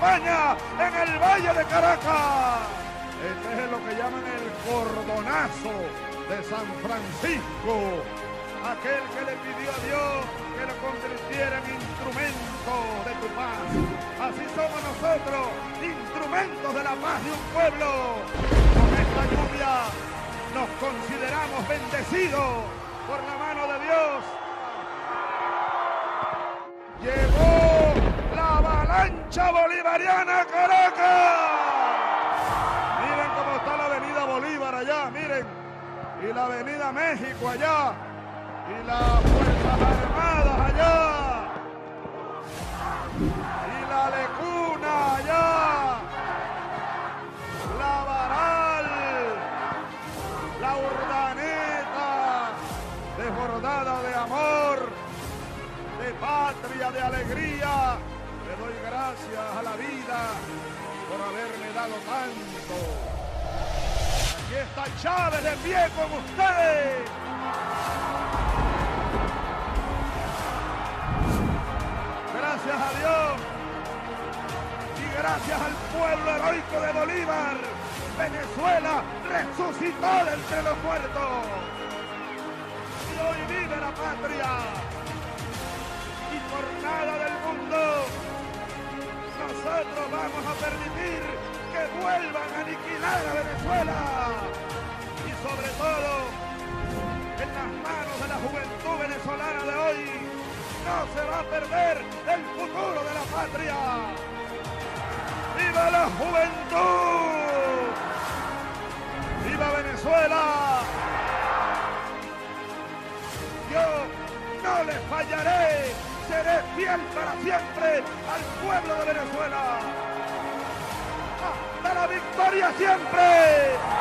España, en el Valle de Caracas. Este es lo que llaman el cordonazo de San Francisco, aquel que le pidió a Dios que lo convirtiera en instrumento de tu paz. Así somos nosotros, instrumentos de la paz de un pueblo. Con esta lluvia nos consideramos bendecidos por la mano de Dios. Llegó la avalancha bolivariana a Caracas. Miren cómo está la avenida Bolívar allá, miren. Y la avenida México allá. Y las Fuerzas Armadas allá. Y la Lecuna allá. La Varal. La Urdaneta. Desbordada de amor, de patria, de alegría. Le doy gracias a la vida por haberme dado tanto. Aquí está Chávez de pie con ustedes. Gracias a Dios y gracias al pueblo heroico de Bolívar, Venezuela resucitó de entre los muertos. Y hoy vive la patria. Y por nada del mundo nosotros vamos a permitir que vuelvan a aniquilar a Venezuela. Y sobre todo, en las manos de la juventud venezolana de hoy, no se va a perder el futuro de la patria. ¡Viva la juventud! ¡Viva Venezuela! Yo no les fallaré, seré fiel para siempre al pueblo de Venezuela. ¡Hasta la victoria siempre!